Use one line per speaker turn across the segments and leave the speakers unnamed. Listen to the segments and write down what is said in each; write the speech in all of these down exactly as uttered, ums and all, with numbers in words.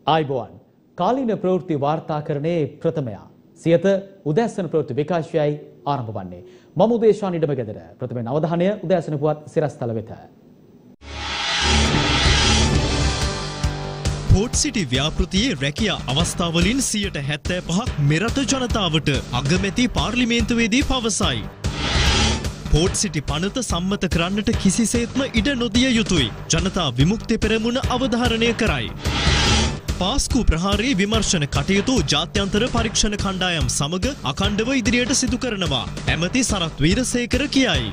ආයිබෝවන් කාලීන ප්‍රවෘත්ති වාර්තාකරණයේ ප්‍රථමයා සියත උදෑසන ප්‍රවෘත්ති විකාශයයි ආරම්භ වන්නේ. මම උදේශාන් ඉඩමගෙදර. ප්‍රථමයෙන් අවධානය උදෑසන පුවත් සිරස්තල වෙත.
පෝට් සිටි ව්‍යාපෘතියේ රැකියා අවස්ථාවලින් සියයට හැත්තෑ පහක් මෙරට ජනතාවට අගමැති පාර්ලිමේන්තුවේදී පවසයි. පෝට් සිටි පනත සම්මත කරන්නට කිසිසේත්ම ඉඩ නොදිය යුතුයි. ජනතා විමුක්ති පෙරමුණ අවධාරණය කරයි. පාස්කු ප්‍රහාරී විමර්ශන කටයුතු ජාත්‍යන්තර පරීක්ෂණ කණ්ඩායම් සමග අඛණ්ඩව ඉදිරියට සිදු කරනවා. ඇමති සරත් වීරසේකර කියයි.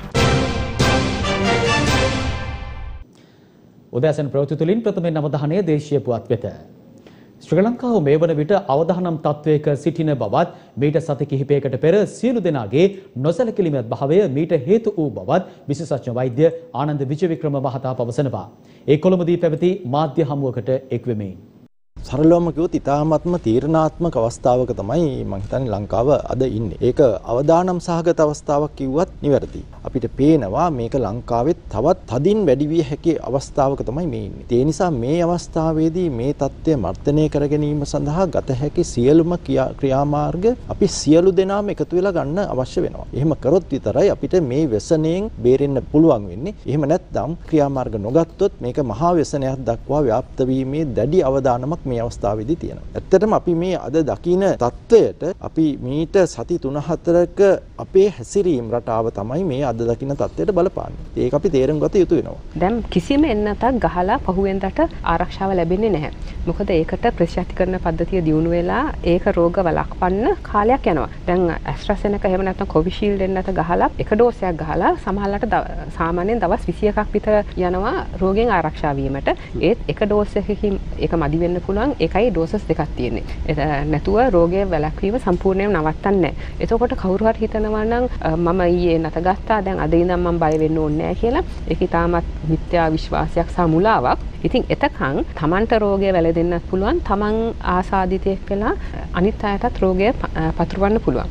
උදෑසන ප්‍රවෘත්ති තුලින් ප්‍රථමයෙන් අවධානය දේශීය පුවත් වෙත. ශ්‍රී ලංකාව මේ වන විට අවදානම් තත්වයක සිටින බවත් මීට සති කිහිපයකට පෙර සියලු දෙනාගේ නොසැලකිලිමත් භාවය මීට හේතු වූ බවත් විශේෂඥ වෛද්‍ය ආනන්ද විජයවික්‍රම මහතා පවසනවා. ඒ කොළඹදී පැවති මාධ්‍ය හමුවකට එක්වෙමින්
සරලවම කිව්වොත් ඉතාමත්ම තීරණාත්මක අවස්ථාවක තමයි මම හිතන්නේ ලංකාව අද ඉන්නේ. ඒක අවදානම් සහගත අවස්ථාවක් කිව්වත් නිවැරදි. අපිට පේනවා මේක ලංකාවේ තවත් තදින් වැඩි විය හැකි අවස්ථාවක තමයි මේ ඉන්නේ. ඒ නිසා මේ අවස්ථාවේදී මේ தත්ත්වය මර්ධනය කර ගැනීම සඳහා ගත හැකි සියලුම ක්‍රියාමාර්ග අපි සියලු දෙනාම එකතු වෙලා ගන්න අවශ්‍ය වෙනවා. එහෙම කරොත් විතරයි අපිට මේ व्यसනයෙන් බේරෙන්න පුළුවන් වෙන්නේ. එහෙම නැත්නම් ක්‍රියාමාර්ග නොගත්තොත් මේක මහා व्यसනයක් දක්වා ව්‍යාප්ත වීමේ දැඩි අවදානමක් මේ අවස්ථාවේදී තියෙනවා. ඇත්තටම අපි මේ අද දකින තත්ත්වයට අපි මීට සති තුන හතරක අපේ හැසිරීම රටාව තමයි මේ අද දකින තත්ත්වයට බලපාන්නේ. ඒක අපි තේරුම් ගත යුතු වෙනවා.
දැන් කිසිම එන්නතක් ගහලා පහුවෙන්දට ආරක්ෂාව ලැබෙන්නේ නැහැ. මොකද ඒකට ප්‍රතිශක්තිකරණ පද්ධතිය දියුණු වෙලා ඒක රෝග වළක්වන්න කාලයක් යනවා. දැන් ඇස්ට්‍රාසෙනක එහෙම නැත්නම් කොවිෂීල්ඩ් එන්නත ගහලා එක ඩෝසයක් ගහලා සමහරවිට සාමාන්‍යයෙන් දවස් විසි එකක් විතර යනවා රෝගෙන් ආරක්ෂා වීමට. ඒත් එක ඩෝස් එකකින් ඒක මදි වෙන්න පුළුවන්. එකයි ඩෝසස් දෙකක් තියෙන්නේ. නැතුව රෝගය වැළැක්වීම සම්පූර්ණයෙන්ම නවත්තන්නේ නැහැ. එතකොට කවුරු හරි හිතනවා නම් මම ඊයේ නැත ගත්තා දැන් අද ඉඳන් මම බය වෙන්න ඕනේ නැහැ කියලා ඒක ඊටමත් මිත්‍යා විශ්වාසයක් සහ මුලාවක්. ඉතින් එතකන් Tamanට රෝගය වැළඳෙන්නත් පුළුවන්. Taman ආසාදිතයෙක් වෙලා අනිත් අයටත් රෝගය පතුරවන්න පුළුවන්.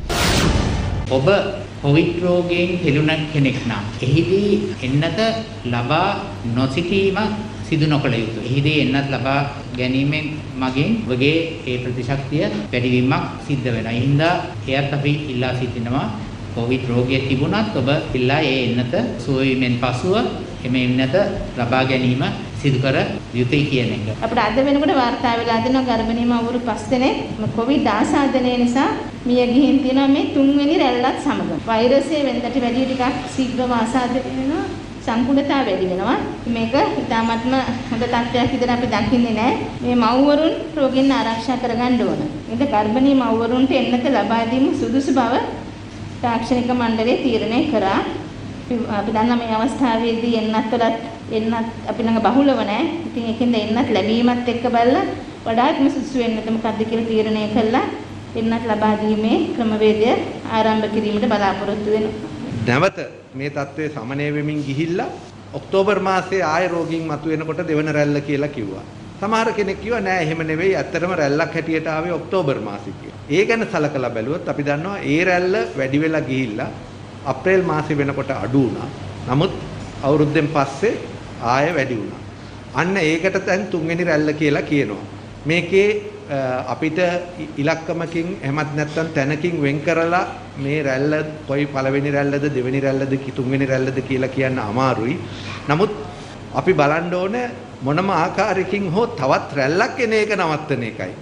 ඔබ කොවිඩ් රෝගයෙන් හෙළුණ කෙනෙක් නම් එහිදී එන්නත ලබා නොසිටීම සිදු නොකළ යුතුයි. එහිදී එන්නත් ලබා ගැනීමෙන් මගින් ඔබගේ ඒ ප්‍රතිශක්තිය වැඩිවීමක් සිද්ධ වෙනවා. ඒ හින්දා එයත් අපි ඉල්ලා සිටිනවා කොවිඩ් රෝගය තිබුණත් ඔබ ඉල්ලා ඒ එන්නත සුවවීමෙන් පසුව එම එන්නත ලබා ගැනීම සිදු කර යුතුයි කියන එක.
අපිට අද වෙනකොට වාර්තා වෙලා දෙනවා ගර්භණී මව්වරු පස් දෙනෙක් කොවිඩ් ආසාදනය නිසා මිය ගිහින් තියෙනවා මේ තුන්වෙනි රැල්ලත් සමග. වෛරසය වෙනදට වැඩි ටිකක් ශීඝ්‍රව ආසාදනය වෙනවා. සංකුලතාව වැඩි වෙනවා. මේක ඉතාමත්ම හොඳ තත්ත්වයක් විදිහට අපි දකින්නේ නැහැ. මේ මව්වරුන් රෝගෙන් ආරක්ෂා කරගන්න ඕන. මේක ගර්භණී මව්වරුන්ට එන්නත ලබා දීම සුදුසු බව තාක්ෂණික මණ්ඩලය තීරණය කරා. අපි දන්නා මේ අවස්ථාවේදී එන්නත්වලත් එන්නත් අපි ළඟ බහුලව නැහැ. ඉතින් ඒකෙන්ද එන්නත් ලැබීමත් එක්ක බලලා වඩාත්ම සුදුසු වෙන්නත මොකද්ද කියලා තීරණය කළා. එන්නත් ලබා දීමේ ක්‍රමවේදය ආරම්භ කිරීමට බලාපොරොත්තු වෙනවා.
නැවත මේ තත්ත්වය සමනය වෙමින් ගිහිල්ලා ඔක්තෝබර් මාසයේ ආය රෝගීන් මතුවෙනකොට දෙවන රැල්ල කියලා කිව්වා. සමහර කෙනෙක් කිව්වා නෑ එහෙම නෙවෙයි ඇත්තටම රැල්ලක් හැටියට ආවේ ඔක්තෝබර් මාසෙ කියලා. ඒ ගැන සලකලා බැලුවොත් අපි දන්නවා ඒ රැල්ල වැඩි වෙලා ගිහිල්ලා අප්‍රේල් මාසෙ වෙනකොට අඩු වුණා. නමුත් අවුරුද්දෙන් පස්සේ ආය වැඩි වුණා. අන්න ඒකට දැන් තුන්වෙනි රැල්ල කියලා කියනවා. මේකේ අපිට ඉලක්කමකින් එහෙමත් නැත්නම් තැනකින් වෙන් කරලා මේ රැල්ල කොයි පළවෙනි රැල්ලද දෙවෙනි රැල්ලද තුන්වෙනි රැල්ලද කියලා කියන්න අමාරුයි. නමුත් අපි බලන්න ඕනේ මොනම ආකාරයකින් හෝ තවත් රැල්ලක් එන එක නවත්තන එකයි.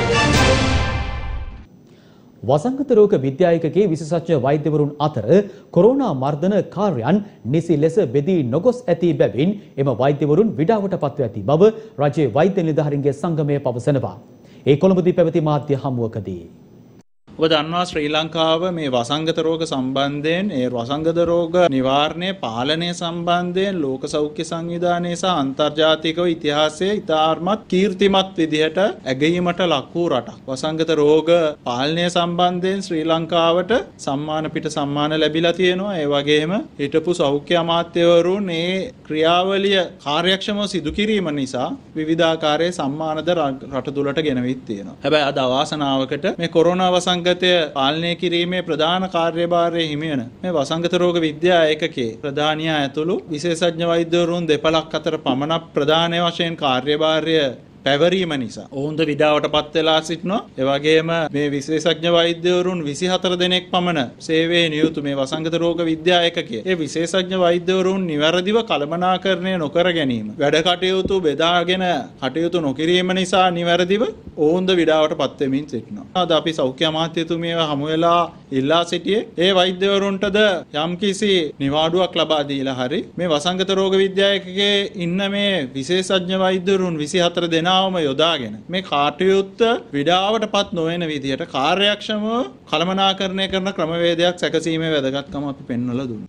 වසංගත රෝග විද්‍යායකගේ විශේෂඥ වෛද්‍යවරුන් අතර කොරෝනා මර්ධන කාර්යයන් නිසි ලෙස බෙදී නොගොස් ඇති බැවින් එම වෛද්‍යවරුන් විඩාවට පත්ව ඇති බව රජයේ වෛද්‍ය නිලධාරීන්ගේ සංගමය පවසනවා. ඒ කොළඹදී පැවති මාධ්‍ය හමුවකදී
ඔබ දන්නවා ශ්‍රී ලංකාව මේ වසංගත රෝග සම්බන්ධයෙන් ඒ වසංගත රෝග නිවාරණය පාලනය සම්බන්ධයෙන් ලෝක සෞඛ්‍ය සංවිධානය සහ අන්තර්ජාතිකව ඉතිහාසයේ ඉතාමත් කීර්තිමත් විදිහට ඇගීමට ලක් වූ රටක්. වසංගත රෝග පාලනය සම්බන්ධයෙන් ශ්‍රී ලංකාවට සම්මාන පිට සම්මාන ලැබිලා තියෙනවා. ඒ වගේම හිටපු සෞඛ්‍ය අමාත්‍යවරුන් මේ ක්‍රියාවලිය කාර්යක්ෂමව සිදු කිරීම නිසා විවිධාකාරයේ සම්මානද රට තුළට ගෙනවිත් තියෙනවා. හැබැයි අද අවාසනාවකට මේ කොරෝනා වසංගත වසංගතය පාලනය කිරීමේ ප්‍රධාන කාර්යභාරය හිමි වෙන මේ වසංගත රෝග විද්‍යා ඒකකයේ ප්‍රධානියා ඇතුළු විශේෂඥ වෛද්‍යවරුන් දෙපළක් අතර පමණක් ප්‍රධාන වශයෙන් කාර්යභාරය පැවරීම නිසා ඔවුන්ද විඩාවට පත් වෙලා සිටිනවා. ඒ වගේම මේ විශේෂඥ වෛද්‍යවරුන් විසිහතර දෙනෙක් පමණ සේවයේ නියුතු මේ වසංගත රෝග විද්‍යා ඒකකයේ ඒ විශේෂඥ වෛද්‍යවරුන් නිවැරදිව කළමනාකරණය නොකර ගැනීම, වැඩ කටයුතු බෙදාගෙන කටයුතු නොකිරීම නිසා නිවැරදිව ඔවුන්ද විඩාවට පත් වෙමින් සිටිනවා. අද අපි සෞඛ්‍ය අමාත්‍යතුමියව හමු වෙලා ඉල්ලා සිටියේ ඒ වෛද්‍යවරුන්ටද යම්කිසි නිවාඩුවක් ලබා දීලා හරි මේ වසංගත රෝග විද්‍යා ඒකකයේ ඉන්න මේ විශේෂඥ වෛද්‍යවරුන් විසිහතර දෙනාම යොදාගෙන මේ කටයුත්ත විඩාවට පත් නොවන විදිහට කාර්යක්ෂමව කළමනාකරණය කරන ක්‍රමවේදයක් සැකසීමේ වැදගත්කම අපි පෙන්වලා දුන්නා.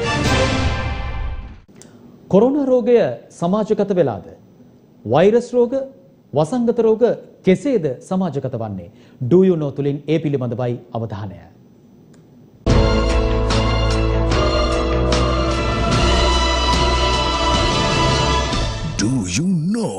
කොරෝනා රෝගය සමාජගත වෙලාද? වෛරස් රෝග, වසංගත රෝග කෙසේද සමාජගත වන්නේ? Do you know තුලින් ඒ පිළිබඳවයි අවධානය.
Do you know?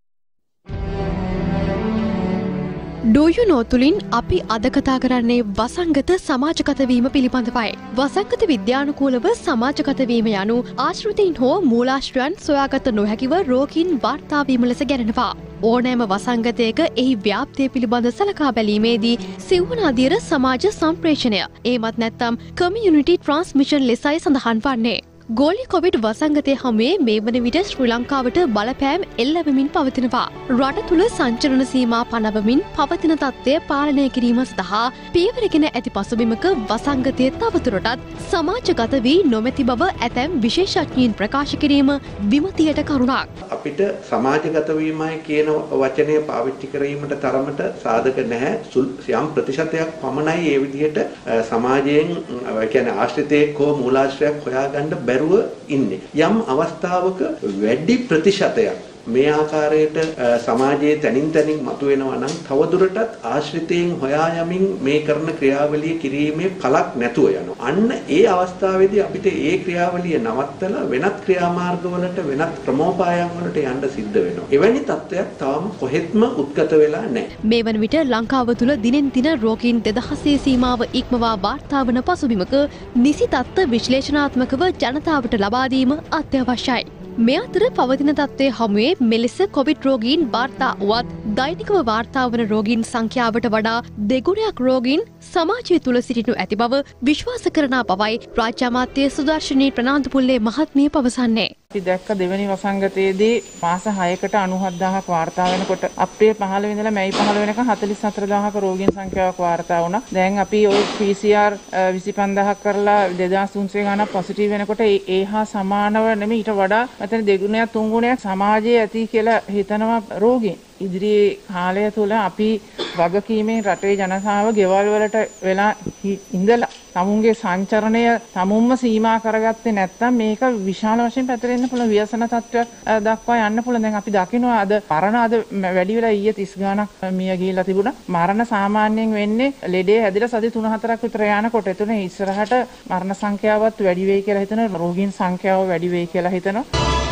Do you know තුලින් අපි අද කතා කරන්නේ වසංගත සමාජගත වීම පිළිබඳවයි. වසංගත විද්‍යානුකූලව සමාජගත වීම යනු ආශ්‍රිතයින් හෝ මූලාශ්‍රයන් සොයාගත නොහැකිව රෝගීන් වාර්තා වීම ලෙස ගැනෙනවා. ඕනෑම වසංගතයක එහි ව්‍යාප්තිය පිළිබඳ සලකා බැලීමේදී සිව්වන අදියර සමාජ සම්ප්‍රේෂණය, ඒමත් නැත්නම් කමියුනිටි ට්‍රාන්ස්මිෂන් ලෙසයි සඳහන් වන්නේ. ගෝලි කොවිඩ් වසංගතය හමුවේ මේ වන විට ශ්‍රී ලංකාවට බලපෑම් එල්ලවමින් පවතිනවා. රට තුළ සංචරණ සීමා පනවමින් පවතින තත්ත්වය පාලනය කිරීම සඳහා පියවරගෙන ඇති පසුබිමක වසංගතය තවදුරටත් සමාජගත වී නොමැති බව ඇතැම් විශේෂඥයින් ප්‍රකාශ කිරීම විමතියට කරුණක්.
අපිට සමාජගත වීමයි කියන වචනය පාවිච්චි කිරීමට තරමට සාධක නැහැ. යම් ප්‍රතිශතයක් පමණයි ඒ විදිහට සමාජයෙන් කියන්නේ ආශ්‍රිතයෙක් හෝ මූලාශ්‍රයක් හොයාගන්න බැරුව ඉන්නේ. යම් අවස්ථාවක වැඩි ප්‍රතිශතයක් මේ ආකාරයට සමාජයේ තනින් තනින් මතුවෙනවා නම් තවදුරටත් ආශ්‍රිතයෙන් හොයා යමින් මේ කරන ක්‍රියාවලිය කිරීමේ පළක් නැතුව යනවා. අන්න ඒ අවස්ථාවේදී අපිට ඒ ක්‍රියාවලිය නවත්තලා වෙනත් ක්‍රියාමාර්ගවලට වෙනත් ක්‍රමෝපායන් වලට යන්න සිද්ධ වෙනවා. එවැනි තත්ත්වයක් තාම කොහෙත්ම උද්ගත වෙලා නැහැ.
මේ වන විට ලංකාව තුළ දිනෙන් දින රෝගීන් දෙදහසේ සීමාව ඉක්මවා වාර්තා වන පසුබිමක නිසි තත්ත්ව විශ්ලේෂණාත්මකව ජනතාවට ලබා දීම අත්‍යවශ්‍යයි. මේ අතර පවතින තත්ත්වය හමුවේ මෙලෙස කොවිඩ් රෝගීන් වාර්තා වුවත් දෛනිකව වාර්තා වන රෝගීන් සංඛ්‍යාවට වඩා දෙගුණයක් රෝගීන් සමාජය තුළ සිටිනු ඇති බව විශ්වාස කරන බවයි රාජ්‍ය අමාත්‍ය සුදර්ශනී ප්‍රනාන්දුපුල්ලේ මහත්මිය පවසන්නේ.
අපි දැක්ක දෙවැනි වසංගතයේදී මාස හයකට අනූහත් දහසක් වාර්තා වෙනකොට අප්‍රේල් පහළොව ඉඳලා මැයි පහළොව වෙනකන් හතළිස් හතර දහසක රෝගීන් සංඛ්‍යාවක් වාර්තා වුණා. දැන් අපි ওই පී සී ආර් විසි පන්දාහක් කරලා දෙදාස් තුන්සිය ගණන් පොසිටිව් වෙනකොට ඒ හා සමානව නෙමෙයි ඊට වඩා මෙතන දෙගුණයක් තුන්ගුණයක් සමාජයේ ඇති කියලා හිතනවා රෝගීන්. ඉදිරියේ කාලය තුළ අපි වගකීමෙන් රටේ ජනතාව ගෙවල් වලට වෙලා ඉඳලා තමුන්ගේ සංචරණය තමුන්ම සීමා කරගත්තේ නැත්නම් මේක විශාල වශයෙන් පැතිරෙන්න පුළුවන් ව්‍යසන තත්ත්වයක් දක්වා යන්න පුළුවන්. දැන් අපි දකිනවා අද මරණ අද වැඩි වෙලා ඊයේ තිස් ගාණක් මිය ගිහිලා තිබුණා. මරණ සාමාන්‍යයෙන් වෙන්නේ ලෙඩේ හැදිලා සති තුන හතරක් විතර යනකොට. එතන ඉස්සරහට මරණ සංඛ්‍යාවත් වැඩි වෙයි කියලා හිතනවා. රෝගීන් සංඛ්‍යාව වැඩි වෙයි කියලා හිතනවා.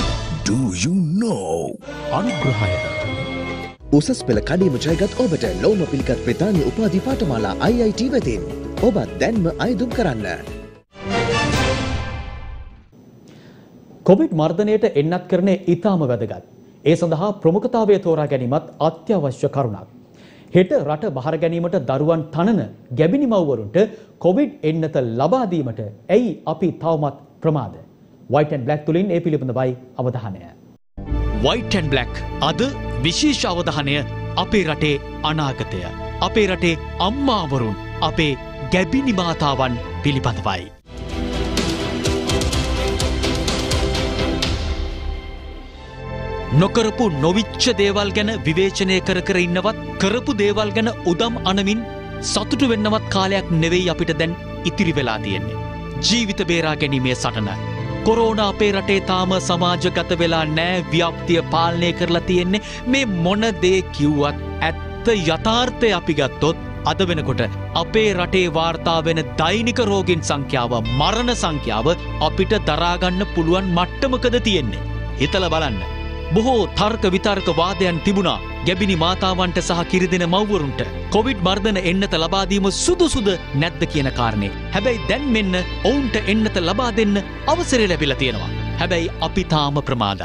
Do you know?
අනුග්‍රහය
උසස් පෙළ කඩීම ජයගත් ඔබට ලෝම පිළිගත් බ්‍රිතාන්‍ය උපාධි පාඨමාලා ආයි ආයි ටී වෙතින් ඔබත් දැන්ම අයදුම් කරන්න.
කොවිඩ් මර්ධනයට එන්නත් කරන්නේ ඉතාම වැදගත්. ඒ සඳහා ප්‍රමුඛතාවය තෝරා ගැනීමත් අත්‍යවශ්‍ය කරුණක්. හෙට රට බහර ගැනීමට දරුවන් තනන ගැබිනි මව්වරුන්ට කොවිඩ් එන්නත ලබා දීමට ඇයි අපි තවමත් ප්‍රමාද? White and Black තුලින් ඒ පිළිබඳවයි අවධානය.
White and Black අද විශේෂ අවධානය අපේ රටේ අනාගතය, අපේ රටේ අම්මාවරුන්, අපේ ගැබිනි මාතාවන් පිළිබඳවයි. නොකරපු නොවිච්ච දේවල් ගැන විවේචනය කර කර ඉන්නවත්, කරපු දේවල් ගැන උදම් අනමින් සතුටු වෙන්නවත් කාලයක් නෙවෙයි අපිට දැන් ඉතිරි වෙලා තියෙන්නේ. ජීවිත බේරා ගැනීමේ සටන. කොරෝනා අපේ රටේ තාම සමාජගත වෙලා නෑ, ව්‍යාප්තිය පාලනය කරලා තියෙන්නේ. මේ මොන දේ කිව්වත් ඇත්ත යථාර්ථය අපි ගත්තොත් අද වෙනකොට අපේ රටේ වාර්තා වෙන දෛනික රෝගීන් සංඛ්‍යාව, මරණ සංඛ්‍යාව අපිට දරාගන්න පුළුවන් මට්ටමකද තියෙන්නේ. හිතලා බලන්න. බොහෝ තර්ක විතර්ක වාදයන් තිබුණා ගැබිනි මාතාවන්ට සහ කිරිදෙන මව්වරුන්ට කොවිඩ් මර්ධන එන්නත ලබා දීම සුදුසුද නැද්ද කියන කාරණේ. හැබැයි දැන් මෙන්න ඔවුන්ට එන්නත ලබා දෙන්න අවසරය ලැබිලා තියෙනවා. හැබැයි අපි තාම ප්‍රමාදයි.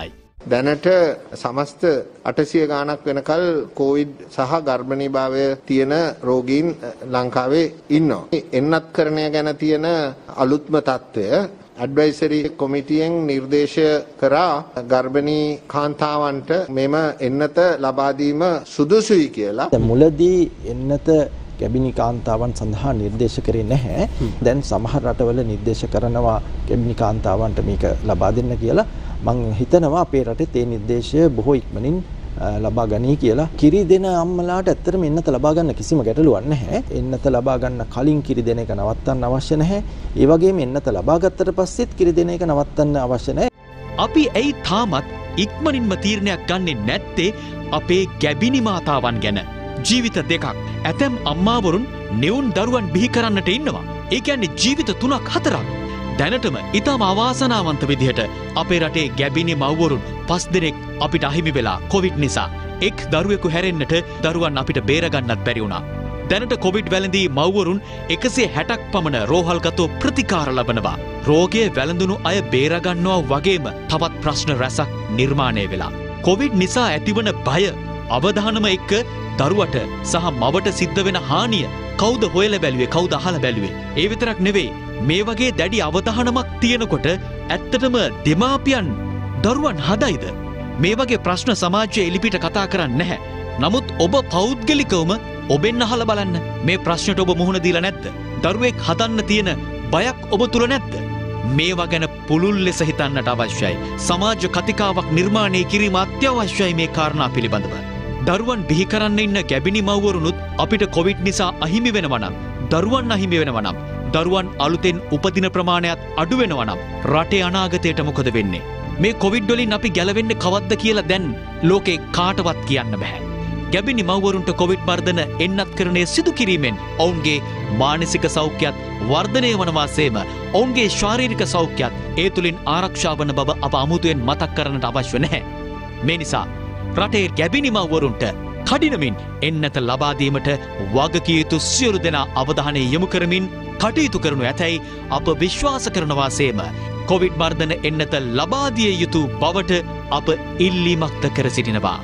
දැනට සමස්ත අටසිය ගාණක් වෙනකල් කොවිඩ් සහ ගර්භණී භාවය තියෙන රෝගීන් ලංකාවේ ඉන්නවා. එන්නත්කරණය ගැන තියෙන අලුත්ම තත්ත්වය ඇඩ්වයිසරි කොමිටියෙන් නිර්දේශ කරා ගර්භණී කාන්තාවන්ට මෙම එන්නත ලබා දීම සුදුසුයි කියලා.
මුලදී එන්නත ගැබිනි කාන්තාවන් සඳහා නිර්දේශ කරේ නැහැ. දැන් සමහර රටවල නිර්දේශ කරනවා ගැබිනි කාන්තාවන්ට මේක ලබා දෙන්න කියලා. මම හිතනවා අපේ රටේ ඒ නිර්දේශය බොහෝ ඉක්මනින් ලබා ගනී කියලා. කිරි දෙන අම්මලාට ඇත්තටම එන්නත ලබා ගන්න කිසිම ගැටලුවක් නැහැ. එන්නත ලබා ගන්න කලින් කිරි දෙන එක නවත්තන්න අවශ්‍ය නැහැ. ඒ වගේම එන්නත ලබා ගත්තට පස්සෙත් කිරි දෙන එක නවත්තන්න අවශ්‍ය නැහැ.
අපි ඇයි තාමත් ඉක්මනින්ම තීරණයක් ගන්නෙ නැත්තේ අපේ ගැබිනි මාතාවන් ගැන? ජීවිත දෙකක්. ඇතැම් අම්මාවරුන් නිවුන් දරුවන් බිහි කරන්නට ඉන්නවා. ඒ කියන්නේ ජීවිත තුනක් හතරක්. දැනටම ඉතාම අවාසනාවන්ත විදිහට අපේ රටේ ගැබිනි මව්වරුන් පස් දෙනෙක් අපිට අහිමි වෙලා කොවිඩ් නිසා. එක් දරුවෙකු හැරෙන්නට දරුවන් අපිට බේරගන්නත් බැරි වුණා. දැනට කොවිඩ් වැළඳී මව්වරුන් එකසිය හැටක් පමණ රෝහල්ගතව ප්‍රතිකාර ලබනවා. රෝගය වැළඳුණු අය බේරගන්නවා වගේම තවත් ප්‍රශ්න රැසක් නිර්මාණය වෙලා. කොවිඩ් නිසා ඇතිවන බය අවධානම එක්ක දරුවට සහ මවට සිද්ධ වෙන හානිය කවුද හොයලා බැලුවේ, කවුද අහලා බැලුවේ? ඒ විතරක් නෙවෙයි, මේ වගේ දැඩි අවධානමක් තියෙනකොට ඇත්තටම දෙමාපියන් දරුවන් හදයිද? මේ වගේ ප්‍රශ්න සමාජයේ එලිපිට කතා කරන්නේ නැහැ. නමුත් ඔබ පෞද්ගලිකවම ඔබෙන් අහලා බලන්න, මේ ප්‍රශ්නට ඔබ මුහුණ දීලා නැද්ද? දරුවෙක් හදන්න තියෙන බයක් ඔබ තුල නැද්ද? මේවා ගැන පුළුල් ලෙස හිතන්නට අවශ්‍යයි. සමාජ කතිකාවක් නිර්මාණය කිරීම අත්‍යවශ්‍යයි මේ කාරණා පිළිබඳව. දරුවන් බිහි කරන්න ඉන්න ගැබිනි මව්වරුනුත් අපිට කොවිඩ් නිසා අහිමි වෙනවා නම්, දරුවන් අහිමි වෙනවා නම්, දරුවන් අලුතෙන් උපදින ප්‍රමාණයත් අඩු වෙනවා නම් රටේ අනාගතයට මොකද වෙන්නේ? මේ කොවිඩ් වලින් අපි ගැලවෙන්නේ කවද්ද කියලා දැන් ලෝකේ කාටවත් කියන්න බෑ. ගැබිනි මව්වරුන්ට කොවිඩ් මර්ධන එන්නත්කරණය සිදු කිරීමෙන් ඔවුන්ගේ මානසික සෞඛ්‍යයත් වර්ධනය වන වාසේම ඔවුන්ගේ ශාරීරික සෞඛ්‍යයත් ඒ තුලින් ආරක්ෂා වන බව අප අමුතුවෙන් මතක් කරන්නට අවශ්‍ය නැහැ. මේ නිසා රටේ ගැබිනි මව්වරුන්ට කඩිනමින් එන්නත ලබා දීමට වගකිය යුතු සියලු දෙනා අවධානය යොමු කරමින් කටයුතු කරනු ඇතැයි අප විශ්වාස කරනවා සේම කොවිඩ් මර්ධන එන්නත ලබා දිය යුතු බවට අප ඉල්ලීමක්ද කර සිටිනවා.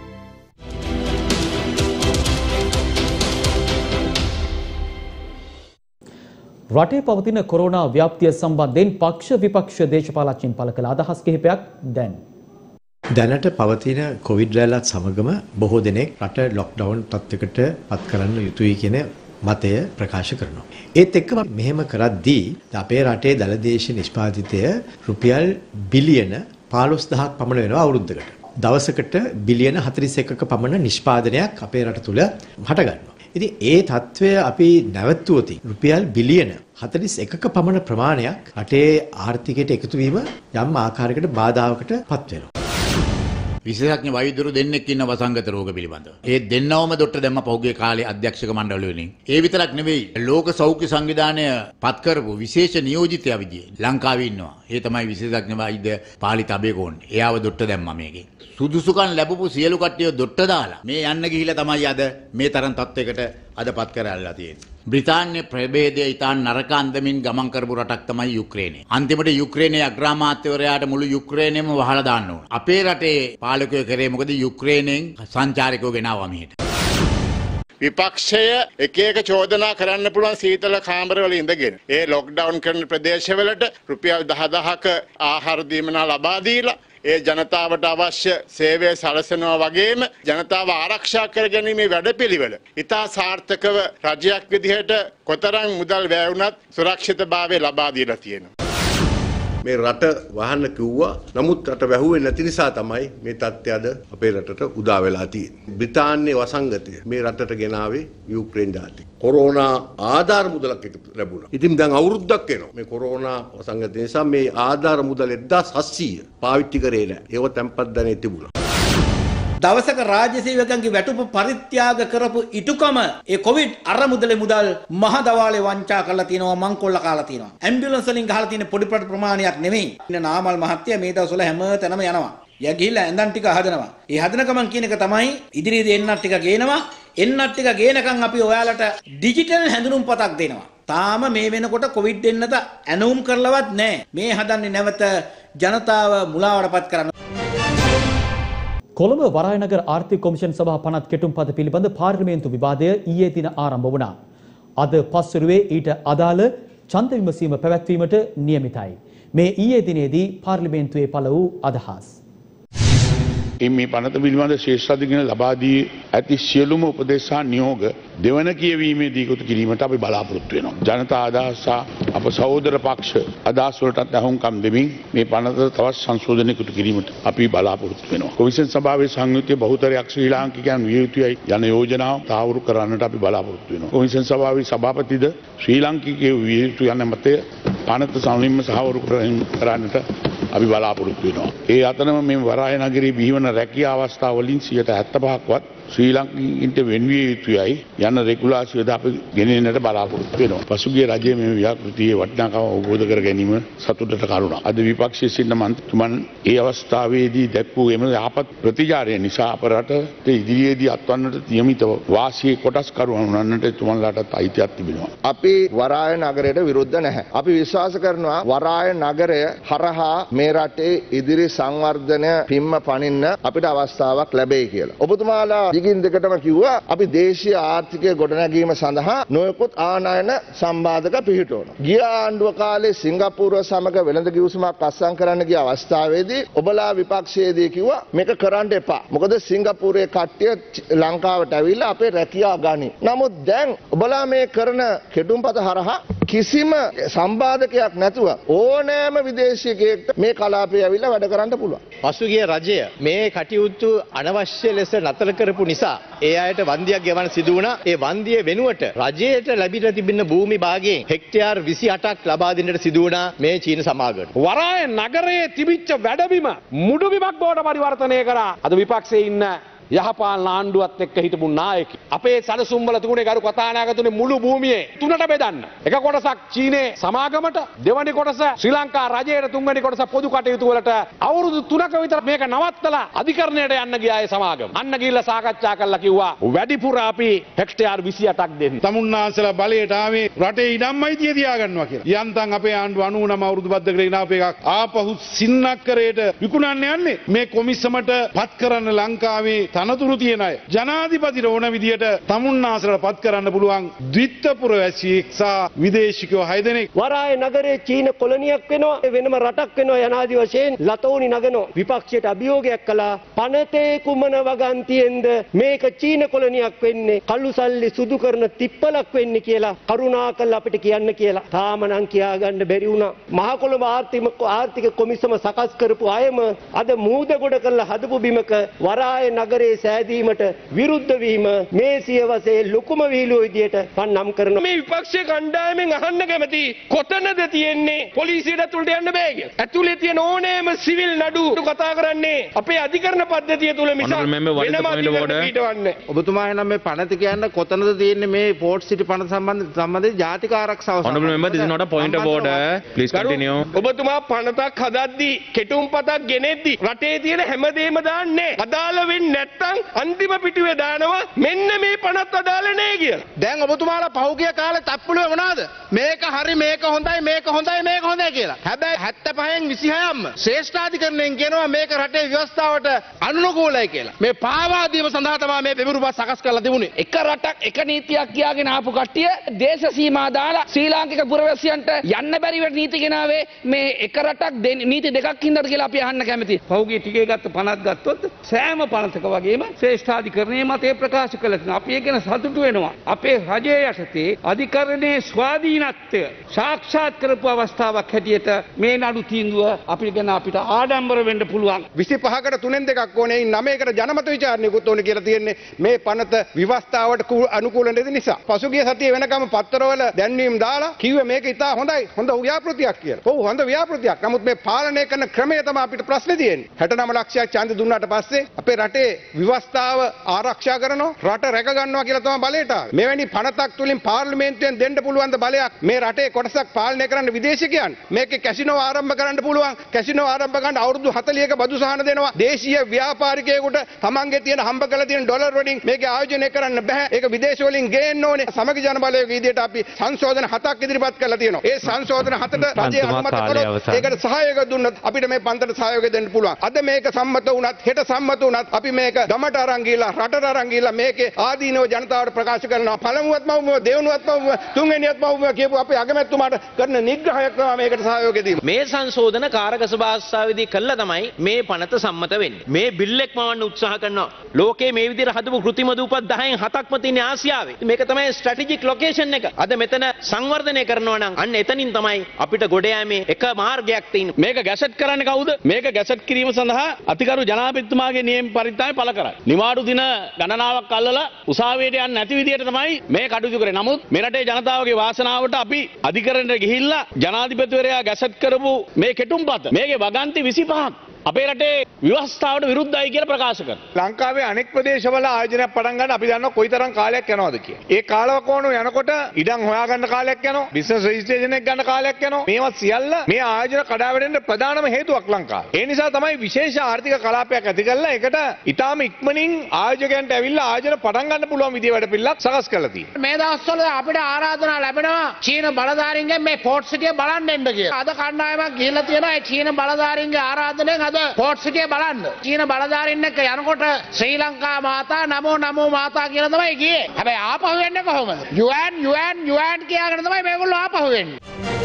රටේ පවතින කොරෝනා ව්‍යාප්තිය සම්බන්ධයෙන් පක්ෂ විපක්ෂ දේශපාලඥයින් පළ කළ අදහස් කිහිපයක් දැන්.
දැනට පවතින කොවිඩ් රැල්ලත් සමගම බොහෝ දෙනෙක් රට ලොක්ඩවුන් තත්ත්වයකට පත් කරන්න යුතුයි කියන මතය ප්‍රකාශ කරනවා. ඒත් එක්කම මෙහෙම කරද්දී අපේ රටේ දළදේශ නිෂ්පාදිතය රුපියල් බිලියන පහළොස් දහසක් පමණ වෙනවා අවුරුද්දකට. දවසකට බිලියන හතළිස් එකක පමණ නිෂ්පාදනයක් අපේ රට තුල හටගන්නවා. ඉතින් ඒ තත්ත්වය අපි නැවතුවොත් රුපියල් බිලියන හතළිස් එකක පමණ ප්‍රමාණයක් රටේ ආර්ථිකයට එකතු වීම යම් ආකාරයකට බාධාවකට පත් වෙනවා.
විශේෂඥ වෛද්‍යවරු දෙන්නෙක් ඉන්න වසංගත රෝග පිළිබඳව. ඒ දෙන්නවම දොට්ට දැම්ම පහුගිය කාලේ අධ්‍යක්ෂක මණ්ඩල වලින්. ඒ විතරක් නෙවෙයි ලෝක සෞඛ්‍ය සංවිධානය පත් කරපු විශේෂ නියෝජිතයා විදිහේ ලංකාවේ ඉන්නවා. ඒ තමයි විශේෂඥ වෛද්‍ය පාලිත අබේකෝන්. එයාව දොට්ට දැම්මා මේකේ. සුදුසුකම් ලැබපු සියලු කට්ටිය දොට්ට දාලා මේ යන්න ගිහිලා තමයි අද මේ තරම් තත්වයකට අදපත් කරලා තියෙන්නේ. බ්‍රිතාන්‍ය ප්‍රභේදය ඉතාම නරක අන්දමින් ගමන් කරපු රටක් තමයි යුක්‍රේනය. අන්තිමට යුක්‍රේනයේ අග්‍රාමාත්‍යවරයාට මුළු යුක්‍රේනයම වහලා දාන්න ඕන. අපේ රටේ පාලකයෝ කරේ මොකද? යුක්‍රේනයෙන් සංචාරකයෝ ගෙනාවා මෙහෙට.
විපක්ෂය එක එක චෝදනා කරන්න පුළුවන් සීතල කාමරවල ඉඳගෙන ඒ ලොක්ඩවුන් කරන ප්‍රදේශවලට රුපියල් දහ දහක ආහාර දීමනා ලබා දීලා ඒ ජනතාවට අවශ්‍ය සේවය සලසනවා වගේම ජනතාව ආරක්ෂා කර ගැනීමේ වැඩපිළිවෙල ඉතා සාර්ථකව රජයක් විදිහට කොතරම් මුදල් වැය වුණත් සුරක්ෂිතභාවය ලබා දීලා තියෙනවා.
මේ රට වහන්න කිව්වා. නමුත් රට වැහුවේ නැති නිසා තමයි මේ තත්ත්වය අද අපේ රටට උදා වෙලා තියෙන්නේ. බ්‍රිතාන්‍යයේ වසංගතය මේ රටට ගෙනාවේ යුක්‍රේන ජාතිය. කොරෝනා ආධාර මුදලක් ලැබුණා. ඉතින් දැන් අවුරුද්දක් වෙනවා. මේ කොරෝනා වසංගතය නිසා මේ ආධාර මුදල් එක්දාස් හත්සීය පාවිච්චි කරේ නැහැ. ඒව තැම්පත් ධනෙ තිබුණා.
දවසක රාජ්‍ය සේවකයන්ගේ වැටුප පරිත්‍යාග කරපු ඉටුකම ඒ කොවිඩ් අරමුදලේ මුදල් මහ දවාලේ වංචා කරලා තියෙනවා, මංකොල්ල කාලා තියෙනවා. ඇම්බියුලන්ස් වලින් ගහලා තියෙන පොඩි පොඩි ප්‍රමාණයක් නෙමෙයි. ඉන්න නාමල් මහත්තයා මේ දවස්වල හැම තැනම යනවා. යා ගිහිල්ලා ඇඳන් ටික හදනවා. ඒ හදන ගමන් කියන එක තමයි ඉදිරියේදී එන්නත් ටික ගේනවා. එන්නත් ටික ගේනකම් අපි ඔයාලට ඩිජිටල් හැඳුනුම්පතක් දෙනවා. තාම මේ වෙනකොට කොවිඩ් එන්නත ඇනවුම් කරලවත් නැහැ. මේ හදන්නේ නැවත ජනතාව මුලාවටපත් කරන්න.
කොළඹ වරායනගර ආර්ථික කොමිෂන් සභා පනත් කෙටුම්පත පිළිබඳ පාර්ලිමේන්තු විවාදය ඊයේ දින ආරම්භ වුණා. අද පස්වරුවේ ඊට අදාළ ඡන්ද විමසීම පැවැත්වීමට නියමිතයි. මේ ඊයේ දිනේදී පාර්ලිමේන්තුවේ පළ වූ අදහස්.
මේ පනත පිළිබඳ ශේෂ්ඨාධිකරණ ලබා දී ඇති සියලුම උපදෙස් සහ නියෝග දෙවන කියවීමේදී එකතු කිරීමට අපි බලාපොරොත්තු වෙනවා. ජනතා අදහස් සහ අප සහෝදර පක්ෂ අදහස් වලටත් අහුම්කම් දෙමින් මේ පනත තවත් සංශෝධන එකතු කිරීමට අපි බලාපොරොත්තු වෙනවා. කොමිෂන් සභාවේ සංයුක්ත බහුතරයක් ශ්‍රී ලාංකිකයන් විය යුතුයි යන යෝජනාව තාවුරු කරන්නට අපි බලාපොරොත්තු වෙනවා. කොමිෂන් සභාවේ සභාපතිද ශ්‍රී ලාංකිකයෝ විය යුතු යන මතය පනත සමලින්ම සහවරු කරන්නට අපි බලාපොරොත්තු වෙනවා. ඒ අතරම මේ වරාය නගරයේ බිහිවන රැකියා අවස්ථාවලින් සියයට හැත්තෑපහක්වත් ශ්‍රී ලංකිකයින්ට වෙන්විය යුතුයයි යන රෙගුලාසියද අපි ගෙනෙන්නට බලාපොරොත්තු වෙනවා. පසුගිය රජයේ මේ ව්‍යාපෘතියේ වටිනාකම අවබෝධ කර ගැනීම සතුටට කරුණක්. අද විපක්ෂයේ සිටින මන්ත්‍රීතුමන් ඒ අවස්ථාවේදී දැක්වූ එම යහපත් ප්‍රතිචාරය නිසා අප රටට ඉදිරියේදී අත්වන්නට නියමිතව වාසියේ කොටස්කරුවන් වන්නට එතුමන්ලාටත් අයිතියක් තිබෙනවා.
අපි වරාය නගරයට විරුද්ධ නැහැ. අපි විශ්වාස කරනවා වරාය නගරය හරහා මේ රටේ ඉදිරි සංවර්ධනය පිම්ම පනින්න අපිට අවස්ථාවක් ලැබෙයි කියලා. ඔබතුමාලා දිගින් දෙකටම කිව්වා අපි දේශීය ආර්ථිකය ගොඩනැගීම සඳහා නොයෙකුත් ආනයන සම්බාධක පිහිටවනවා. ගිය ආණ්ඩුව කාලේ සිංගප්පූරුව සමග වෙළඳ කිවිසුමක් අත්සන් කරන්න ගිය අවස්ථාවේදී ඔබලා විපක්ෂයේදී කිව්වා මේක කරන්න එපා. මොකද සිංගප්පූරුවේ කට්ටිය ලංකාවට ඇවිල්ලා අපේ රැකියාව ගනි. නමුත් දැන් ඔබලා මේ කරන කෙටුම්පත හරහා කිසිම සම්බාධකයක් නැතුව ඕනෑම විදේශිකයෙක්ට මේ කලාපය ඇවිල්ලා වැඩ කරන්න පුළුවන්.
පසුගිය රජය මේ කටයුතු අනවශ්‍ය ලෙස නතර කරපු නිසා ඒ අයට වන්දියක් ගෙවන්න සිදු වුණා. ඒ වන්දිය වෙනුවට රජයට ලැබිලා තිබෙන භූමි භාගයෙන් හෙක්ටයාර් විසි අටක් ලබා දෙන්නට සිදු වුණා මේ චීන සමාගමට.
වරාය නගරයේ තිබිච්ච වැඩබිම මුඩු බිමක් බවට පරිවර්තනය කරා. අද විපක්ෂයේ ඉන්න යහපාලන ආණ්ඩුවත් එක්ක හිටපු නායකයෙක් අපේ සැලසුම් වල තිබුණේ ගරු කතානායකතුනේ මුළු භූමියේ තුනට බෙදන්න. එක කොටසක් චීනේ සමාගමට, දෙවැනි කොටස ශ්‍රී ලංකා රජයට, තුන්වෙනි කොටස පොදු කටයුතු වලට. අවුරුදු තුනක විතර මේක නවත්තලා අධිකරණයට යන්න ගියා ඒ සමාගම. අන්න ගිහිල්ලා සාකච්ඡා කරලා කිව්වා වැඩිපුර අපි හෙක්ටයාර් විසි අටක් දෙන්න.
තමුන්නාන්සලා බලයට ආවේ රටේ ඉඩම්මයිතිය තියාගන්නවා කියලා. යන්තම් අපේ ආණ්ඩුව අනූනම අවුරුදු බද්දකට ගෙනාපු එකක් ආපහු සින්නක්කරේට විකුණන්න යන්නේ. මේ කොමිසමට පත් කරන්න ලංකාවේ තනතුරු තියෙන අය ජනාධිපතිට ඕන විදියට තමුන්නාසලට පත් කරන්න පුළුවන් ද්විත්වපුර වැසියෙක් සහ විදේශිකයෝ හය දෙනෙක්.
වරාය නගරේ චීන කොලනියක් වෙනවා, වෙනම රටක් වෙනවා යනාදී වශයෙන් ලතෝනි නගනවා. විපක්ෂයට අභියෝගයක් කළා පනතේ කුමන වගන්තියෙන්ද මේක චීන කොලනියක් වෙන්නේ, කළු සල්ලි සුදු කරන තිප්පලක් වෙන්නේ කියලා කරුණාකරලා අපිට කියන්න කියලා. තාම නම් කියාගන්න බැරි වුණා. මහ කොළඹ ආර්ථික ආර්ථික කොමිසම සකස් කරපු අයම අද මූද ගොඩ කරලා හදපු බිමක වරාය නගරේ සෑදීමට විරුද්ධ වීම මේ සියවසේ ලොකුම විහිළුව විදියට පන්නම් කරනවා.
මේ විපක්ෂයේ කණ්ඩායමෙන් අහන්න කැමති කොතනද තියෙන්නේ පොලිසියට ඇතුළට යන්න බෑ කියලා. ඇතුළේ තියෙන ඕනෑම සිවිල් නඩු කතා කරන්නේ අපේ අධිකරණ පද්ධතිය තුල මිසක් වෙනම අධිකරණ.
ඔබතුමා එනම් මේ පනත කියන්න කොතනද තියෙන්නේ මේ පෝට් සිටි පනත සම්බන්ධ සම්බන්ධ ජාතික ආරක්ෂාව.
Honorable member, this is not a point of order. Please continue. ඔබතුමා පනතක් හදද්දී කෙටුම්පතක් ගෙනෙද්දී රටේ තියෙන හැමදේම දාන්නේ අදාළ වෙන්නේ නැත්තම් අන්තිම පිටුවේ දානවා මෙන්න මේ පනත් අදාළ නැහැ කියලා.
දැන් ඔබතුමාලා පහුගිය කාලේ තප්පුලුවේ මොනවාද? මේක හරි, මේක හොඳයි, මේක හොඳයි, මේක හොඳයි කියලා. හැබැයි හැත්තෑපහෙන් විසිහයක්ම ශ්‍රේෂ්ඨාධිකරණයෙන් කියනවා මේක රටේ ව්‍යවස්ථාවට අනුකූලයි කියලා. මේ පාවා දීම සඳහා තමයි මේ පෙරමුරුපත් සකස් කරලා තිබුණේ.
එක රටක් එක නීතියක් කියාගෙන ආපු කට්ටිය දේශ සීමා දාලා ශ්‍රී ලාංකික පුරවැසියන්ට යන්න බැරිව නීති ගෙනාවේ මේ එක රටක් නීති දෙකක් හින්දාද කියලා අපි අහන්න කැමතියි. පහුගිය ටිකේ ගත්ත පනත් ගත්තොත් සෑම පනතක වගේම ශ්‍රේෂ්ඨාධිකරණයේ මතය ප්‍රකාශ කළා තියෙනවා. අපි ඒක ගැන සතුටු වෙනවා. අපේ රජයේ යටතේ අධිකරණයේ ස්වාධීනත්වය සාක්ෂාත් කරපු අවස්ථාවක් හැටියට මේ නඩු තීන්දුව අපිට ගැන අපිට ආඩම්බර වෙන්න පුළුවන්.
විසිපහකට තුනෙන් දෙකක් ඕනේ. නවයකට ජනමත විචාරණයකුත් ඕනේ කියලා තියෙන්නේ මේ පනත විවස්ථාවට අනුකූල නැති නිසා. පසුගිය සතියේ වෙනකම් පත්තරවල දැන්වීම් දාලා කිව්වේ මේක ඉතා හොඳයි, හොඳ ව්‍යාපෘතියක් කියලා. ඔව් හොඳ ව්‍යාපෘතියක්. නමුත් මේ පාලනය කරන ක්‍රමය තමයි අපිට ප්‍රශ්නේ තියෙන්නේ. හැට නව ලක්ෂයක් ඡන්ද දුන්නාට පස්සේ අපේ රටේ විවස්ථාව ආරක්ෂා කරනවා, රට රැක ගන්නවා කියලා තමයි බලයට ආවේ. මෙවැනි පනතක් තුලින් පාර්ලිමේන්තුවෙන් දෙන්න පුළුවන් ද බලයක් මේ රටේ කොටසක් පාලනය කරන්න විදේශිකයන්. මේකේ කැසිනෝ ආරම්භ කරන්න පුළුවන්. කැසිනෝ ආරම්භ කරන්න අවුරුදු හතළිහක බදු සහන දෙනවා. දේශීය ව්‍යාපාරිකයෙකුට තමන්ගේ තියෙන හම්බ කරලා තියෙන ඩොලර් වලින් මේක ආයෝජනය කරන්න බෑ. ඒක විදේශ වලින් ගේන්න ඕනේ. සමගි ජන බලවේග විදියට අපි සංශෝධන හතක් ඉදිරිපත් කරලා තියෙනවා. ඒ සංශෝධන හතට රජය අනුමත කරොත් ඒකට සහායක දුන්නොත් අපිට මේ පන්තට සහයෝගය දෙන්න පුළුවන්. අද මේක සම්මත වුණත් හෙට සම්මත වුණත් අපි මේක ගමට අරන් ගිහලා රටට අරන් ගිහලා මේකේ ආදීනව ජනතාවට ප්‍රකාශ කරනවා. පළමුවත්ම වුම දෙවනුවත්ම වුම තුන්වෙනියත්ම වුම කියපු අපේ අගමැතිතුමාට කරන නිග්‍රහයක් තමයි මේකට සහයෝගය දීම.
මේ සංශෝධන කාරක සභාස්සාවේදී කළා තමයි මේ පනත සම්මත වෙන්නේ. මේ බිල් එක මවන්න උත්සාහ කරනවා. ලෝකේ මේ විදිහට හදපු කෘත්‍රිම දූපත් දහයෙන් හතක්ම තියෙන ආසියාවේ. මේක තමයි ස්ට්‍රැටජික් ලොකේෂන් එක. අද මෙතන සංවර්ධනය කරනවා නම් අන්න එතනින් තමයි අපිට ගොඩ යෑමේ එක මාර්ගයක් තියෙන්නේ.
මේක ගැසට් කරන්නේ කවුද? මේක ගැසට් කිරීම සඳහා අතිගරු ජනාධිපතිතුමාගේ නියම පරිත්‍යාගය පළ කරයි. නිවාඩු දින ගණනාවක් අල්ලලා උසාවියට යන්නේ නැති විදියට තමයි මේ කටයුතු කරේ. නමුත් මේ රටේ ජනතාවගේ වාසනාවට අපි අධිකරණයට ගිහිල්ලා ජනාධිපතිවරයා ගැසට් කරපු මේ කෙටුම්පත මේකේ වගන්ති විසිපහක් අපේ රටේ ව්‍යවස්ථාවට විරුද්ධයි කියලා ප්‍රකාශ කරනවා.
ලංකාවේ අනෙක් ප්‍රදේශවල ආයෝජනයක් පටන් ගන්න අපි දන්නවා කොයිතරම් කාලයක් යනවද කියලා. ඒ කාලවකෝණු යනකොට ඉඩම් හොයාගන්න කාලයක් යනවා. බිස්නස් රෙජිස්ට්‍රේෂන් එක ගන්න කාලයක් යනවා. මේවා සියල්ල මේ ආයෝජන කඩාවැටෙන්න ප්‍රධානම හේතුවක් ලංකාවේ. ඒ නිසා තමයි විශේෂ ආර්ථික කලාපයක් ඇති කරලා ඒකට ඊටාම ඉක්මනින් ආයෝජකයන්ට ඇවිල්ලා ආයෝජන පටන් ගන්න පුළුවන් විදිය වැඩ පිළිලක් සකස් කරලා තියෙනවා.
මේ දවස්වල අපිට ආරාධනා ලැබෙනවා චීන බලධාරීන්ගෙන් මේ පෝට් සිටිය බලන්න එන්න කියලා. අද කණ්ඩායමක් ගිහිල්ලා තියෙනවා ඒ චීන බලධාරීන්ගේ ආරාධනෙන් පෝට් සිටිය බලන්න. චීන බලධාරීන් එක්ක යනකොට ශ්‍රී ලංකා මාතා නමෝ නමෝ මාතා කියලා තමයි ගියේ. හැබැයි ආපහු වෙන්නේ කොහොමද? යුවන් යුවන් යුවන් කියලාගෙන තමයි මේගොල්ලෝ ආපහු වෙන්නේ.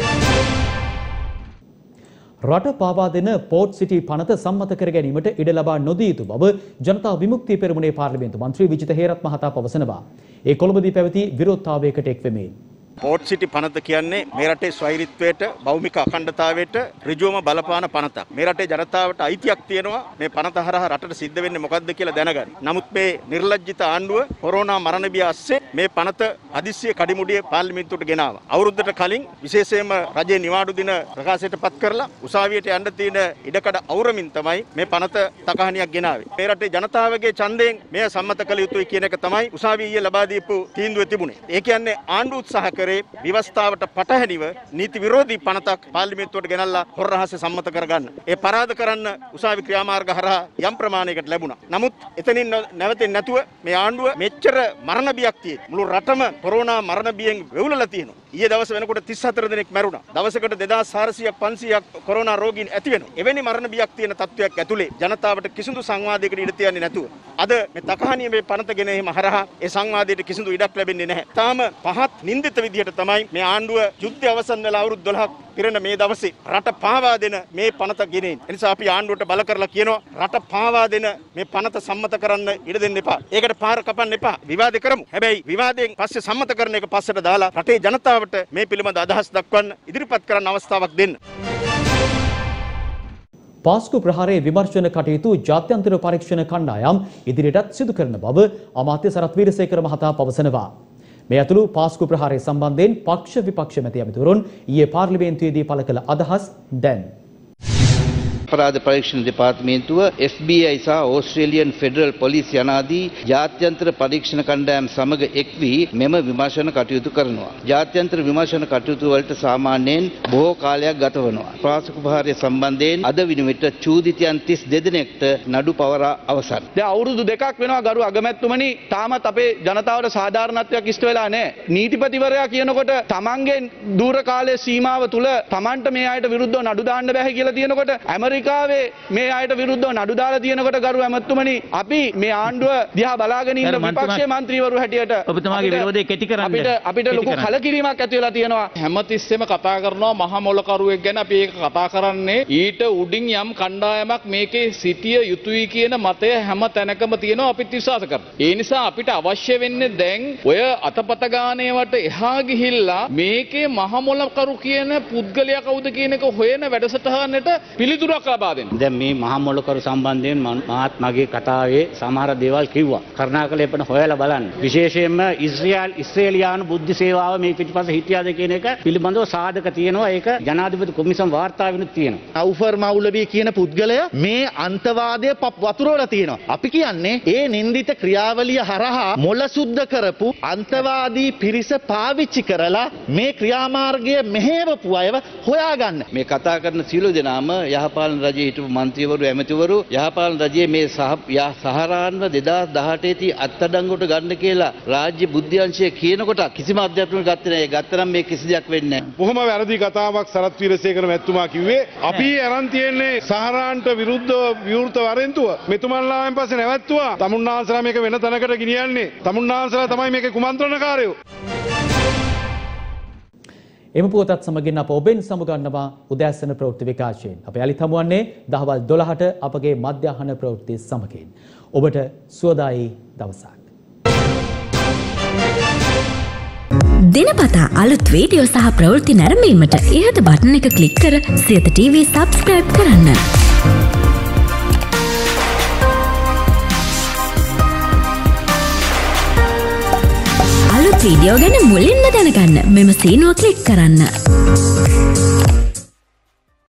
රට පාවා දෙන පෝට් සිටි පනත සම්මත කර ගැනීමට ඉඩ ලබා නොදිය යුතු බව ජනතා විමුක්තිය පෙරමුණේ පාර්ලිමේන්තු මන්ත්‍රී විජිත හේරත් මහතා පවසනවා. ඒ කොළඹදී පැවති විරෝධතාවයකට එක් වෙමින්
පෝට් සිටි පනත කියන්නේ මේ රටේ ස්වෛරීත්වයට භෞමික අඛණ්ඩතාවයට ඍජුවම බලපාන පනතක්. මේ රටේ ජනතාවට අයිතියක් තියෙනවා මේ පනත හරහා රටට සිද්ධ වෙන්නේ මොකද්ද කියලා දැනගන්න. නමුත් මේ නිර්ලජ්ජිත ආණ්ඩුව කොරෝනා මරණ බිය අස්සේ මේ පනත හදිස්සියේ කඩිමුඩියේ පාර්ලිමේන්තුවට ගෙනාවා. අවුරුද්දට කලින් විශේෂයෙන්ම රජයේ නිවාඩු දින ප්‍රකාශයට පත් කරලා උසාවියට යන්න තියෙන ඉඩකඩ අවරමින් තමයි මේ පනත තකහණියක් ගෙනාවේ. මේ රටේ ජනතාවගේ ඡන්දයෙන් මෙය සම්මත කළ යුතුයි කියන එක තමයි උසාවියේ ලබා දීපු තීන්දුවේ තිබුණේ. ඒ කියන්නේ ආණ්ඩුව උත්සාහ කරේ විවස්ථාවට පටහැනිව නීති විරෝධී පනතක් පාර්ලිමේන්තුවට ගෙනල්ලා හොරරහසේ සම්මත කරගන්න. ඒ පරාද කරන්න උසාවි ක්‍රියාමාර්ග හරහා යම් ප්‍රමාණයකට ලැබුණා. නමුත් එතනින් නැවතෙන්නේ නැතුව මේ ආණ්ඩුව මෙච්චර මරණ බියක් තියෙන මුළු රටම කොරෝනා මරණ බියෙන් වෙවුලලා තියෙනවා. ඊයේ දවස් වෙනකොට තිස් හතර දෙනෙක් මැරුණා. දවසකට දෙදාස් හාරසියයක් පන්සීයක් කොරෝනා රෝගීන් ඇති වෙනවා. එවැනි මරණ බියක් තියෙන තත්වයක් ඇතුලේ ජනතාවට කිසිදු සංවාදයකට ඉඩ තියන්නේ නැතුව අද මේ තකහණිය මේ පනත ගෙන එහෙම හරහා ඒ සංවාදයට කිසිදු ඉඩක් ලැබෙන්නේ නැහැ. තාම පහත් නින්දිත විදියට තමයි මේ ආණ්ඩුව යුද්ධය අවසන් වෙලා අවුරුදු දොළහක් පිරෙන මේ දවසේ රට පාවා දෙන මේ පනත ගෙනෙන්නේ. ඒ නිසා අපි ආණ්ඩුවට බල කරලා කියනවා රට පාවා දෙන මේ පනත සම්මත කරන්න ඉඩ දෙන්න එපා. ඒකට පාර කපන්න එපා. විවාද කරමු. හැබැයි විවාදයෙන් පස්සේ සම්මත කරන එක පස්සට දාලා රටේ ජනතාවට මේ පිළිබඳ අදහස් දක්වන්න ඉදිරිපත් කරන්න අවස්ථාවක් දෙන්න.
පාස්කු ප්‍රහාරයේ විමර්ශන කටයුතු ජාත්‍යන්තර පරීක්ෂණ කණ්ඩායම් ඉදිරියටත් සිදු කරන බව අමාත්‍ය සරත් වීරසේකර මහතා පවසනවා. මේ අතුළු පාස්කු ප්‍රහාරය සම්බන්ධයෙන් පක්ෂ විපක්ෂ මැති ඇමතිවරුන් ඊයේ පාර්ලිමේන්තුවේදී පළ කළ අදහස් දැන්
අපරාධ පරීක්ෂණ දෙපාර්තමේන්තුව එෆ් බී අයි සහ ඕස්ට්‍රේලියන් ෆෙඩරල් පොලිස් යනාදී ජාත්‍යන්තර පරීක්ෂණ කණ්ඩායම් සමග එක් වී මෙම විමර්ශන කටයුතු කරනවා. ජාත්‍යන්තර විමර්ශන කටයුතු වලට සාමාන්‍යයෙන් බොහෝ කාලයක් ගත වෙනවා. පාස්කු ප්‍රහාරය සම්බන්ධයෙන් අද විනිවිට චූදිතයන් තිස් දෙදෙනෙක්ට නඩු පවරා අවසන්.
දැන් අවුරුදු දෙකක් වෙනවා ගරු අගමැතිතුමනි තාමත් අපේ ජනතාවට සාධාරණත්වයක් ඉෂ්ට වෙලා නැහැ. නීතිපතිවරයා කියනකොට තමන්ගේ දූර කාලයේ සීමාව තුල තමන්ට මේ අයට විරුද්ධව නඩු දාන්න බෑ කියලා තියෙනකොට ඇමරිකාවේ මේ අයට විරුද්ධව නඩු දාලා තියෙනකොට ගරු ඇමතුමනි අපි මේ ආණ්ඩුව දිහා බලාගෙන ඉන්න විපක්ෂයේ മന്ത്രിවරු හැටියට
ඔබතුමාගේ විරෝධය කෙටි කරන්න
අපිට අපිට ලොකු කලකිරීමක් ඇති වෙලා තියෙනවා.
හැමතිස්සෙම කතා කරනවා මහ මොලකරුවෙක් ගැන. අපි ඒක කතා කරන්නේ ඊට උඩින් යම් කණ්ඩායමක් මේකේ සිටිය යුතුයි කියන මතය හැම තැනකම තියෙනවා. අපිත් විශ්වාස කරනවා. ඒ නිසා අපිට අවශ්‍ය වෙන්නේ දැන් ඔය අතපත ගානේවට එහා ගිහිල්ලා මේකේ මහ මොලකරු කියන පුද්ගලයා කවුද කියන එක හොයන වැඩසටහනට පිළිතුරක් ලබා දෙන්න.
දැන් මේ මහා මොළකරු සම්බන්ධයෙන් මාත් මගේ කතාවේ සමහර දේවල් කිව්වා. කරුණාකරලා එපන හොයලා බලන්න. විශේෂයෙන්ම ඉස්රායල් ඉස්රේලියානු බුද්ධ සේවාව මේ පිටිපස්ස හිටියාද කියන එක පිළිබඳව සාධක තියෙනවා. ඒක ජනාධිපති කොමිසම් වාර්තාවෙනුත් තියෙනවා.
අවුෆර් මෞලවී කියන පුද්ගලයා මේ අන්තවාදය වතුරවලා තියෙනවා. අපි කියන්නේ ඒ නින්දිත ක්‍රියාවලිය හරහා මොළ සුද්ධ කරපු අන්තවාදී පිරිස පාවිච්චි කරලා මේ ක්‍රියාමාර්ගය මෙහෙවපු අයව හොයාගන්න.
මේ කතා කරන සියලු දෙනාම යහපාලන රජයේ හිටපු මන්ත්‍රීවරු ඇමතිවරු යහපාලන රජයේ මේ සහරාන්ව දෙදාස් දහඅටේ දී අත්අඩංගුවට ගන්න කියලා රාජ්‍ය බුද්ධ්‍යංශය කියනකොට කිසිම අධ්‍යයනයක් ගත්තේ නැහැ. ගත්තනම් මේ කිසි දෙයක් වෙන්නේ නැහැ.
බොහොම වැරදි කතාවක් සරත් වීරසේකර මැතිතුමා කිව්වේ. අපි අරන් තියෙන්නේ සහරාන්ට විරුද්ධව විවෘත වරෙන්තුව. මෙතුමන්ලාෙන් පස්සේ නැවැත්තුවා. තමුන්නාන්සලා මේක වෙන තැනකට ගෙනියන්නේ. තමුන්නාන්සලා තමයි මේකේ කුමන්ත්‍රණකාරයෝ.
එම පුවතත් සමගින් අප ඔබෙන් සමුගන්නවා උදෑසන ප්‍රවෘත්ති විකාශයෙන්. අප යළිත් හමුවන්නේ දහවල් දොළහට අපගේ මධ්‍යහන ප්‍රවෘත්ති සමගින්. ඔබට සුවදායි දවසක්.
දිනපතා අලුත් වීඩියෝ සහ ප්‍රවෘත්ති නැරඹීමට ඉහත බටන් එක ක්ලික් කර සියත ටීවී සබ්ස්ක්‍රයිබ් කරන්න. අලුත් වීඩියෝ ගැන මුලින්ම දැනගන්න මෙම සීනුව ක්ලික් කරන්න.